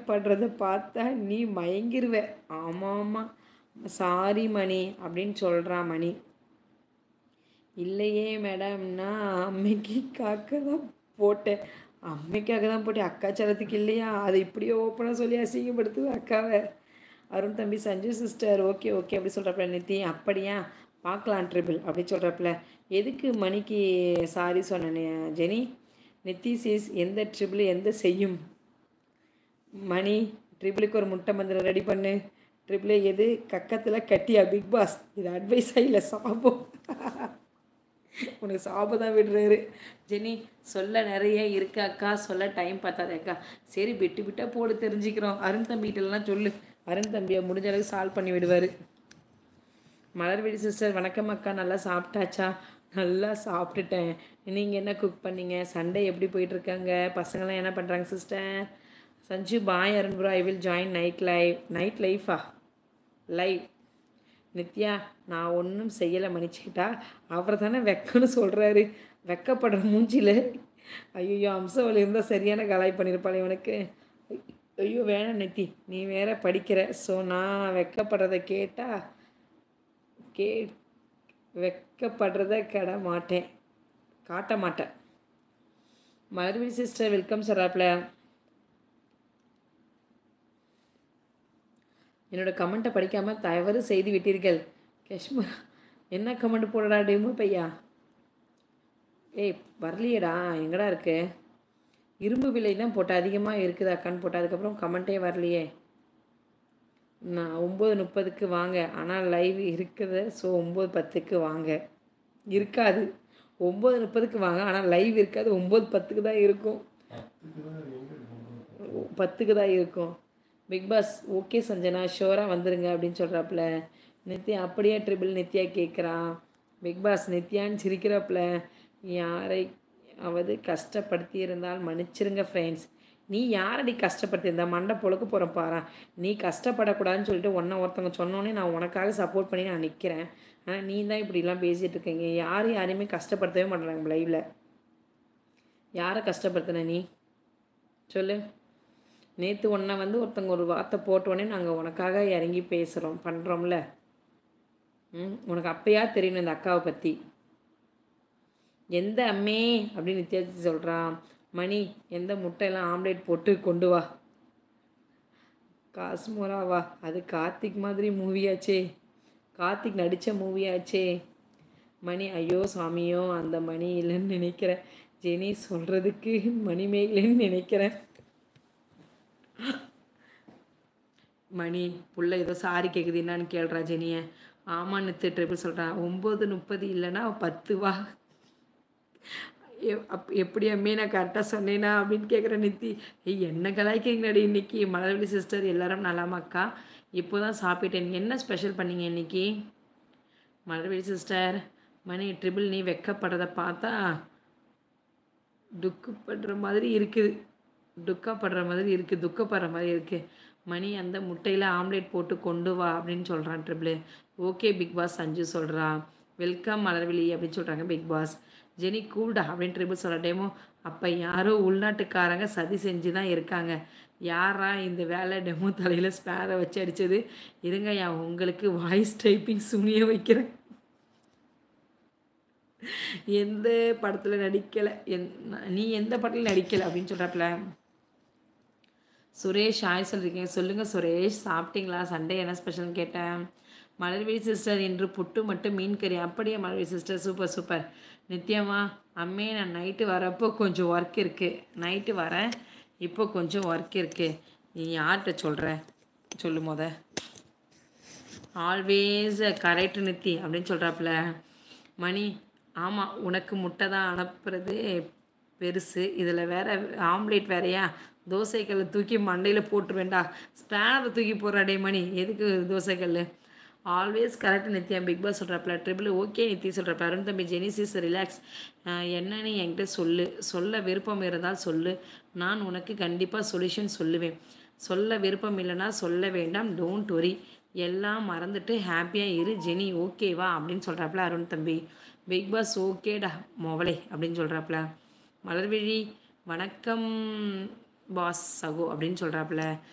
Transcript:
வெக்கப்படுறத பார்த்தா நீ மயங்கிருவ. ஆமாம், சாரி மணி அப்படின்னு சொல்கிறான் மணி. இல்லையே மேடம், நான் அம்மைக்காக தான் போட்டேன். அம்மைக்காக தான் போட்டேன், அக்கா சரத்துக்கு இல்லையா? அதை இப்படியே ஓப்பனாக சொல்லி அசிங்கப்படுத்துவ அக்காவை. அருண் தம்பி, சஞ்சு சிஸ்டர், ஓகே ஓகே அப்படி சொல்கிறப்பல. நித்தி, அப்படியா, பார்க்கலாம் ட்ரிபிள் அப்படி சொல்கிறப்பல. எதுக்கு மணிக்கு சாரி சொன்னேன் ஜெனி? நித்தி சீஸ், எந்த ட்ரிபிள் எந்த செய்யும்? மணி, ட்ரிபிளுக்கு ஒரு முட்டை மந்திரம் ரெடி பண்ணு. ட்ரிபிளே எது கக்கத்தில் கட்டியா பிக் பாஸ்? இது அட்வைஸாக இல்லை சாபம். உனக்கு சாபம் தான் விடுறாரு. ஜெனி, சொல்ல நிறைய இருக்கு அக்கா, சொல்ல டைம் பார்த்தாதே அக்கா. சரி, விட்டு விட்டால் போடு, தெரிஞ்சுக்கிறோம். அருண் தம்பிகிட்டலாம் சொல்லு, அருண் தம்பியை முடிஞ்ச அளவுக்கு சால்வ் பண்ணி விடுவார். மலர்விழி சிஸ்டர், வணக்கம் அக்கா, நல்லா சாப்பிட்டாச்சா? நல்லா சாப்பிட்டுட்டேன். நீங்கள் என்ன குக் பண்ணீங்க? சண்டே எப்படி போயிட்டுருக்காங்க? பசங்களாம் என்ன பண்ணுறாங்க சிஸ்டர்? சஞ்சு, பாய் Arun bro, I will join night லைஃபா லைவ். நித்யா, நான் ஒன்றும் செய்யலை மன்னிச்சிட்டா. அவர் தானே வெக்கன்னு சொல்கிறாரு. வெக்கப்படுற மூஞ்சியில். ஐயோ, அம்சவழி இருந்தால் சரியான கலாய் பண்ணியிருப்பாள் இவனுக்கு. ஐயோ வேணாம் நித்தி, நீ வேற படிக்கிற. ஸோ நான் வெக்கப்படுறத வெக்கப்படுறத காட்ட மாட்டேன். மலர்விழி சிஸ்டர், வெல்கம் சொல்கிறாப்புல. என்னோடய கமெண்ட்டை படிக்காமல் தவறு செய்து விட்டீர்கள். காஷ்மீர், என்ன கமெண்ட் போடடா டெமோ பையா? ஏய் வரலையேடா, எங்கடா இருக்கு? இரும்பு விலை தான் போட்ட அதிகமாக இருக்குது அக்கான்னு போட்ட, அதுக்கப்புறம் கமெண்ட்டே வரலையே. நான் 9:30க்கு வாங்க, ஆனால் லைவ் இருக்குது. ஸோ 9:10க்கு வாங்க. இருக்காது, 9:30க்கு வாங்க, ஆனால் லைவ் இருக்காது. 9:10க்கு தான் இருக்கும். 10க்கு தான் இருக்கும். பிக் பாஸ் ஓகே சஞ்சனா, ஷோராக வந்துருங்க அப்படின்னு சொல்கிறாப்புல. நித்யா, அப்படியே ட்ரிபிள் நித்யா கேட்குறான். பிக் பாஸ் நித்யான்னு சிரிக்கிறாப்புல. யாரையாவது கஷ்டப்படுத்தி இருந்தால் மன்னிச்சிருங்க ஃப்ரெண்ட்ஸ். நீ யாரடி கஷ்டப்படுத்தியிருந்தா? மண்டை பொழுக்க போகிறேன் பாரு. நீ கஷ்டப்படக்கூடாதுன்னு சொல்லிட்டு ஒருத்தவங்க சொன்னோன்னே நான் உனக்காக சப்போர்ட் பண்ணி நான் நிற்கிறேன். ஆனால் நீ தான் இப்படிலாம் பேசிகிட்டு இருக்கீங்க. யாரையுமே கஷ்டப்படுத்தவே மாட்டேறாங்க லைவில். யாரை கஷ்டப்படுத்தின நீ சொல்லு? நேற்று ஒன்றை ஒருத்தங்க ஒரு வார்த்தை போட்டோன்னே நாங்கள் உனக்காக இறங்கி பேசுகிறோம், பண்ணுறோம்ல. உனக்கு அப்போயா தெரியணும் இந்த அக்காவை பற்றி. எந்த அம்மே அப்படின்னு நித்யாச்சி சொல்கிறான். மணி, எந்த முட்டையெல்லாம் ஆம்லேட் போட்டு கொண்டு வா. காஸ்மோராவா? அது கார்த்திக் மாதிரி மூவியாச்சே, கார்த்திக் நடித்த மூவியாச்சே. மணி, ஐயோ சாமியோ, அந்த மணி இல்லைன்னு நினைக்கிறேன். ஜெனி சொல்கிறதுக்கு மணிமே இல்லைன்னு நினைக்கிறேன். மணி புள்ள ஏதோ சாரி கேட்குது, என்னான்னு கேள்றா ஜெனியை. ஆமான்னு ட்ரிபிள் சொல்கிறான். 9:30 இல்லைன்னா 10 வா. எப்படி அம்மே நான் கரெக்டாக சொன்னேனா அப்படின்னு கேட்குறேன் நித்தி. என்ன கலாய்க்கிங்கடி இன்னைக்கு? மலர்விழி சிஸ்டர், எல்லாரும் நல்லாமாக்கா? இப்போ தான் சாப்பிட்டேன். என்ன ஸ்பெஷல் பண்ணீங்க இன்னைக்கு? மலர்விழி சிஸ்டர், மணி, ட்ரிபிள் நீ வெக்கப்படுறத பார்த்தா துக்கப்படுற மாதிரி இருக்குது. துக்கப்படுற மாதிரி இருக்குது. மணி, அந்த முட்டையில் ஆம்லேட் போட்டு கொண்டு வா அப்படின்னு சொல்கிறான் triple. Okay Bigg Boss. Sanju சொல்கிறா. வெல்கம் மலர்விழி அப்படின்னு சொல்கிறாங்க பிக் பாஸ். ஜெனி, கூல்டா அப்படின்னு ட்ரிபிள் சொல்கிற டேமோ. அப்போ யாரோ உள்நாட்டுக்காரங்க சதி செஞ்சு தான் இருக்காங்க. யாரா இந்த வேலை டெமோ தலையில் ஸ்பேரை வச்சு அடித்தது? இருங்க, உங்களுக்கு வாய்ஸ் டைப்பிங் சுனிய வைக்கிறேன். எந்த படத்தில் நடிக்கலை, நீ எந்த படத்தில் நடிக்கலை அப்படின்னு சொல்கிறாப்புல. சுரேஷ், ஆய் சொல்லியிருக்கீங்க. சொல்லுங்கள் சுரேஷ், சாப்பிட்டீங்களா? சண்டே என்ன ஸ்பெஷல்னு கேட்டேன். மலர்விழி சிஸ்டர், இன்று புட்டு மட்டும் மீன் கறி. அப்படியே மலர்விழி சிஸ்டர், சூப்பர் சூப்பர். நித்யமா, அம்மே நான் நைட்டு வரப்போ கொஞ்சம் ஒர்க் இருக்குது. நைட்டு வரேன், இப்போ கொஞ்சம் ஒர்க் இருக்குது. நீ யார்கிட்ட சொல்கிற சொல்லு மொத. ஆல்வேஸ் கரெக்ட் நித்தி அப்படின்னு சொல்கிறாப்புல. மணி, ஆமாம், உனக்கு முட்டை தான் அனுப்புறது பெருசு, இதில் வேற ஆம்லேட் வேறையா? தோசைக்கல்லை தூக்கி மண்டையில் போட்டுருவேண்டா. ஸ்பேரை தூக்கி போடுறாடே மணி, எதுக்கு தோசைக்கல்? Always correct Nithya. Bigg Boss சொல்கிறாப்புல. ட்ரிபிள் ஓகே நித்தி சொல்கிறப்ப. அருண் தம்பி, ஜெனிசிஸ் ரிலாக்ஸ். என்னன்னு என்கிட்ட சொல்ல விருப்பம் இருந்தால் சொல்லு, நான் உனக்கு கண்டிப்பாக சொல்யூஷன் சொல்லுவேன். சொல்ல விருப்பம் இல்லைன்னா சொல்ல வேண்டாம், டோன்ட் ஒரி. எல்லாம் மறந்துட்டு ஹாப்பியாக இரு ஜெனி, ஓகேவா அப்படின்னு சொல்கிறாப்புல அருண் தம்பி. பிக் பாஸ் ஓகேடா மொவலை அப்படின்னு சொல்கிறாப்புல. மலர்விழி, வணக்கம் பாஸ் சகோ அப்படின்னு சொல்கிறாப்புல.